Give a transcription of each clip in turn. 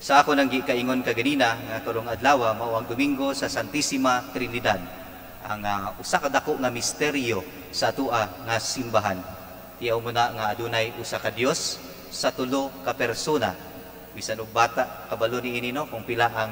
Sa ako nang gikaingon kaganina nga karong adlaw mao ang Domingo sa Santissima Trinidad, ang usa ka dako nga misteryo sa atua nga simbahan. Tiyaw mo na nga adunay usa ka Dios sa tulo ka persona. Bisan og bata kabalo niini no kung pila ang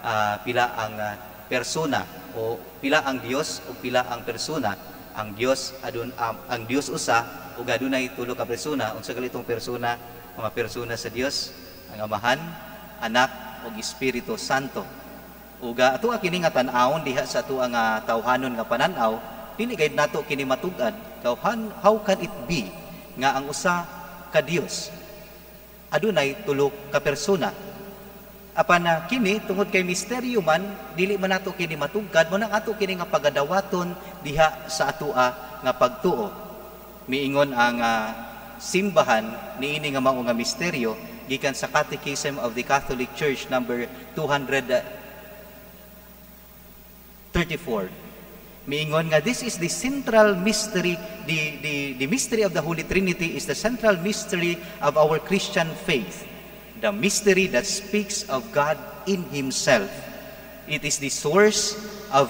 persona o pila ang Dios o pila ang persona. Ang Dios ang Dios usa ug adunay tulo ka persona. Unsa kalitong persona? Mga persona sa Dios, ang Amahan, Anak ug Espiritu Santo. Ug ato kini nga tan-awon diha sa ato nga tawhanon nga pananaw, dili gayud nato kini matug-an how can it be nga ang usa ka Dios adunay tulo ka persona. Apan kini tungod kay misteryo man dili man nato kini matugkad mo nang ato kini nga pagadawaton diha sa atoa nga pagtuo. Miingon ang simbahan niini nga mao nga misteryo gikan sa Catechism of the Catholic Church number 234. Miingon nga this is the central mystery, the mystery of the Holy Trinity is the central mystery of our Christian faith. The mystery that speaks of God in Himself. It is the source of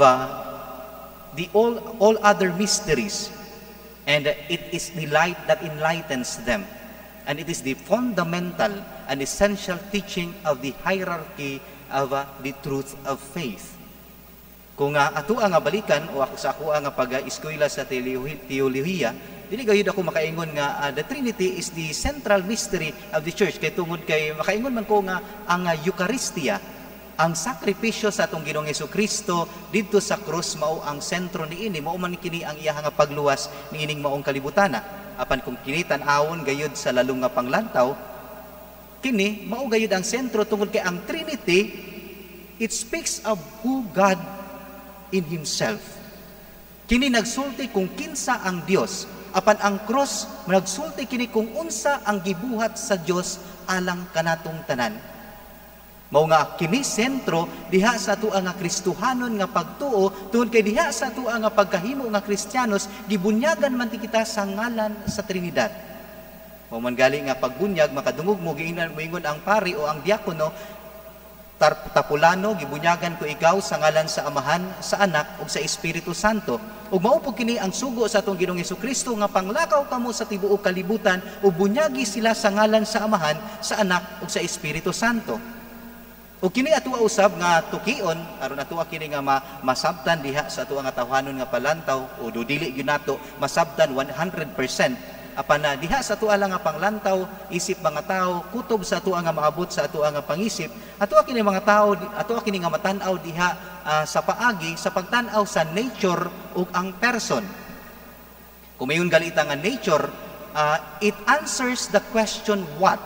all other mysteries, and it is the light that enlightens them. And it is the fundamental and essential teaching of the hierarchy of the truth of faith. Kung ato nga balikan o ako sa ako nga pag-eskwela sa teolohiya, dili gayud ako makaingon nga the Trinity is the central mystery of the church. Kay tungod kay makaingon man ko nga ang Eucharistia, ang sakripisyo sa atong Ginoong Jesucristo didto sa krus mao ang sentro niini, mao man kini ang iya nga pagluwas niining maong kalibutana. Apan kung kini tan-awon gayud sa lalong nga panglantaw, kini mao gayud ang sentro tungod kay ang Trinity, it speaks of who God in Himself. Kini nagsulti kung kinsa ang Dios, apan ang cross nagsulti kini kung unsa ang gibuhat sa Dios alang kanatong tanan. Mao nga kini sentro diha sa atoa nga Kristohanon nga pagtuo tungod kay diha sa atoa nga pagkahimo nga Kristiyanos gibunyagan man ti kita sa ngalan sa Trinidad. Mao man gali nga pagbunyag makadungog mo giingon ang pari o ang diakono, Tapulano, gibunyagan ko ikaw sa ngalan sa Amahan, sa Anak, ug sa Espiritu Santo. Ug mao po kini ang sugo sa atong Ginoong Jesucristo nga panglakaw kamo sa tibuok kalibutan ug bunyagi sila sa ngalan sa Amahan, sa Anak, ug sa Espiritu Santo. Ug kini atoa usab nga tukion aron atoa kini nga masabtan diha sa atoa nga tawhanon nga palantaw o dili gyud nato masabtan 100%. Apan diha sa atoa lang nga panglantaw isip mga tao kutob sa atoa nga maabot sa atoa nga pangisip, atoa kini mga tao atoa kini nga matan-aw diha sa paagi sa pagtan-aw sa nature ug ang person. Kung mayon galita nga nature, it answers the question what.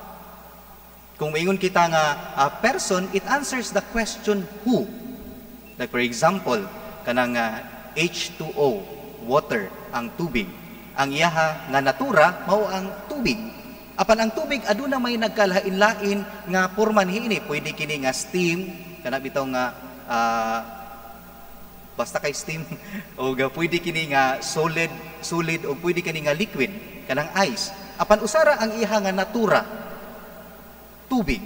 Kung mayon kita nga person, it answers the question who. Like for example, kanang H2O, water, ang tubig. Ang iyaha nga natura mao ang tubig. Apan ang tubig aduna may nagkalain-lain nga porma niini. Pwede kini nga steam, kana bitaw nga basta kay steam o pwede kini nga solid o pwede kini nga liquid, kanang ice. Apan usara ang iyaha nga natura, tubig.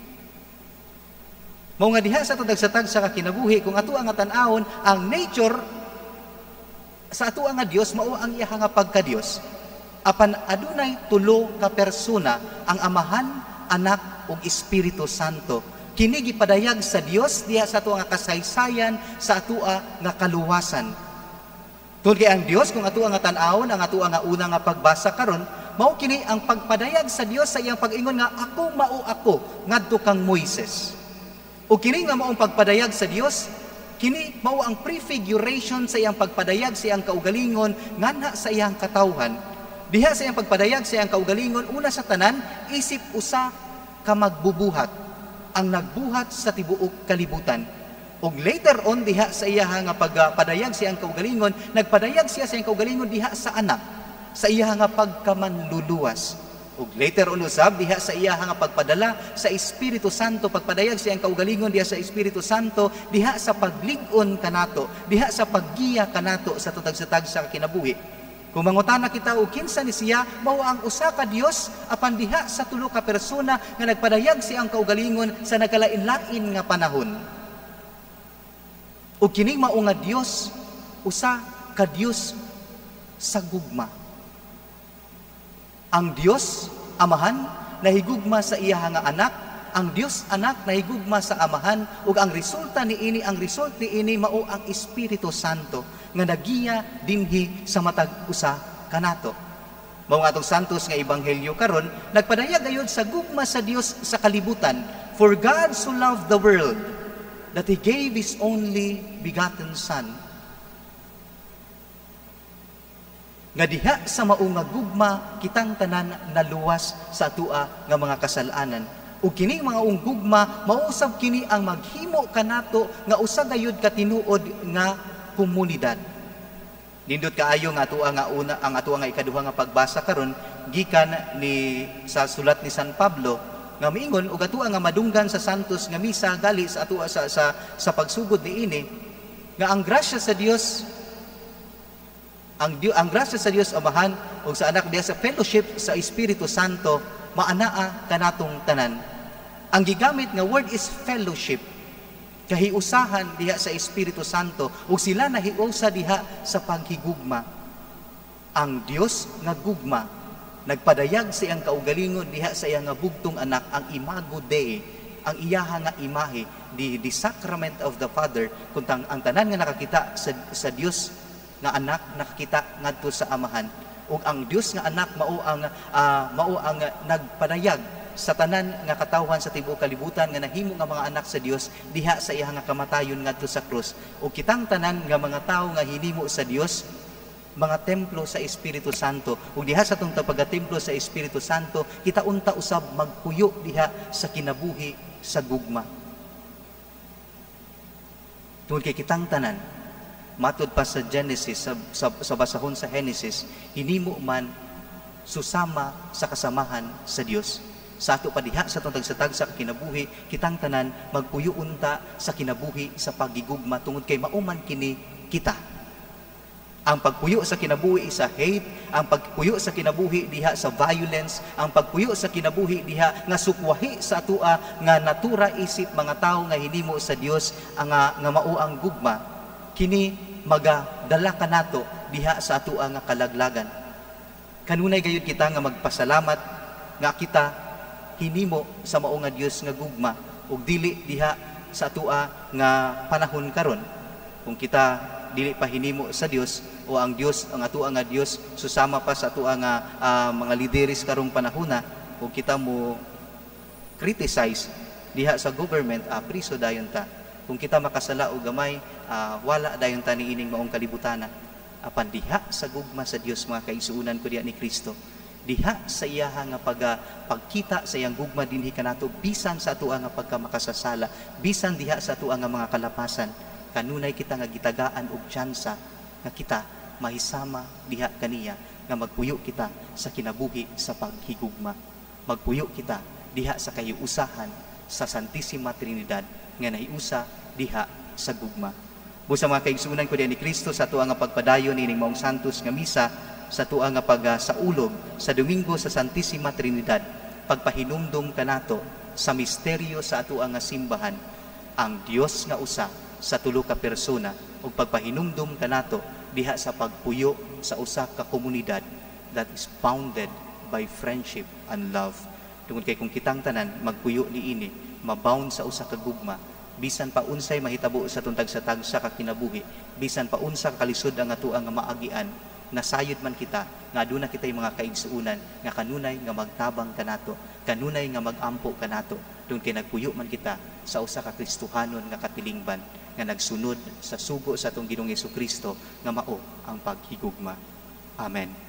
Mao nga diha sa tadag-satag sa kinabuhi kung ato nga tan-awon ang nature sa ato nga Dios mao ang iya nga pagka-Dios. Apan adunay tulo ka persona, ang Amahan, Anak ug Espiritu Santo. Kini gipadayag sa Dios diha sa ato nga kasaysayan, sa ato nga kaluwasan. Tungod kay ang Dios kung ato nga tan-awon, ang ato nga una nga pagbasa karon, mao kini ang pagpadayag sa Dios sa iyang pag-ingon nga ako mao ako ngadto kang Moises. Ug kini nga maong pagpadayag sa Dios, kini mao ang prefiguration sa iyang pagpadayag sa iyang kaugalingon nganha sa iyang katawhan. Diha sa iyang pagpadayag sa iyang kaugalingon, una sa tanan, isip usa ka magbubuhat, ang nagbuhat sa tibuok kalibutan. Ug later on diha sa iya nga pagpadayag sa iyang kaugalingon, nagpadayag siya sa iyang kaugalingon diha sa Anak, sa iya nga pagkamanluluwas. Ug later on usab diha sa iya nga pagpadala sa Espiritu Santo, pagpadayag sa iyang kaugalingon diha sa Espiritu Santo, diha sa paglig-on kanato, diha sa paggiya kanato sa tutag-satag sa kinabuhi. Kung mangutana kita og kinsa ni siya, mao ang usa ka Dios apan diha sa tulo ka persona nga nagpadayag siyang kaugalingon sa nagkalain-lain nga panahon. Ug kining mao nga Dios, usa ka Dios sa gugma. Ang Dios Amahan nahigugma sa iya nga anak, ang Dios Anak nahigugma sa Amahan, ug ang resulta niini, ang result niini mao ang Espiritu Santo nga nagiya dinhi sa matag usa kanato. Mao nga atong santos nga ebanghelyo karon nagpadayag gayud sa gugma sa Dios sa kalibutan. For God so loved the world that He gave His only begotten Son. Nga diha sa mao nga gugma kitang tanan naluwas sa atua nga mga kasalanan. Ug kini mga gugma mausab kini ang maghimo kanato nga usa gayud ka tinuod nga komunidad. Nindot kaayo nga atua nga una ang atua nga ikaduha nga pagbasa karon gikan ni sa sulat ni San Pablo nga miingon ug atua nga madunggan sa santos nga misa gali sa atua sa pagsugod niini nga ang grasya sa Dios ang grasya sa Dios Amahan ug sa anak diha sa fellowship sa Espiritu Santo maanaa kanatong tanan. Ang gigamit nga word is fellowship. Kahiusahan diha sa Espiritu Santo ug sila nahiusa diha sa paghigugma. Ang Dios nga gugma nagpadayag sa iyang kaugalingon diha sa iyang nga bugtong anak, ang imago Dei, ang iyaha nga imahe, the sacrament of the Father, kuntang ang tanan nga nakakita sa Dios nga anak nakakita ngadto sa Amahan, ug ang Dios nga anak mao ang nagpadayag sa tanan nga katawhan sa tibuok kalibutan nga nahimo nga mga anak sa Dios diha sa iya nga kamatayon ngadto sa krus. Ug kitang tanan nga mga tawo nga hinimo sa Dios mga templo sa Espiritu Santo. Ug diha sa tong pagka-templo sa Espiritu Santo, kita unta usab magpuyo diha sa kinabuhi sa gugma. Tungod kay kitang tanan matod pa sa Genesis, sa basahon sa Genesis, hinimo man susama sa kasamahan sa Dios. Sa ato pa diha sa itong tagsa-tagsa kinabuhi, kitang tanan magpuyo unta sa kinabuhi sa pagigugma tungod kay mauman kini kita. Ang pagpuyo sa kinabuhi sa hate, ang pagpuyo sa kinabuhi diha sa violence, ang pagpuyo sa kinabuhi diha nga sukwahi sa atua nga natura isip mga tawo nga hinimo sa Dios nga mao ang gugma, kini magadala kanato diha sa atua nga kalaglagan. Kanunay gayud kita nga magpasalamat nga kita hinimo sa mao nga Dios nga gugma ug dili diha sa atua nga panahon karon. Kung kita dili pa hinimo sa Dios o ang Dios ang atua nga Dios susama pa sa atua nga mga lideres karong panahona, kung kita mo criticize diha sa government, priso dayon ta. Kung kita makasala o gamay, wala dayon ta niining maong kalibutana. Apan diha sa gugma sa Dios mga kaigsuonan ko diha ni Kristo, diha sa iyaha nga pagkita sa iyang gugma dinhi kanato bisan sa atua nga pagkamakasasala, bisan diha sa atua nga mga kalapasan, kanunay kita nga gitagaan og tsansa nga kita mahisama diha kaniya nga magpuyo kita sa kinabuhi sa paghigugma. Magpuyo kita diha sa kahiusahan sa Santissima Trinidad nga nahiusa diha sa gugma. Busa mga kaigsuonan ko diha ni Kristo, sa atua nga pagpadayon ining maong santos nga misa, sa atua nga pagsaulog sa Domingo sa Santissima Trinidad, pagpahinumdum kanato sa misteryo sa atua nga simbahan, ang Dios nga usa sa tulo ka persona, ug pagpahinumdum kanato diha sa pagpuyo sa usa ka komunidad that is founded by friendship and love. Tungod kay kung kitang tanan magpuyo niini, mabound sa usa ka gugma, bisan pa unsay mahitabo sa tuntag sa tagsa ka kinabuhi, bisan pa unsa kalisod ang atua nga maagian, nasayod man kita nga aduna kitay mga kaigsuonan nga kanunay nga magtabang kanato, kanunay nga magampo kanato, tungod kay nagpuyo man kita sa usa ka Kristohanon nga katilingban nga nagsunod sa sugo sa atong Ginoong Hesukristo nga mao ang paghigugma. Amen.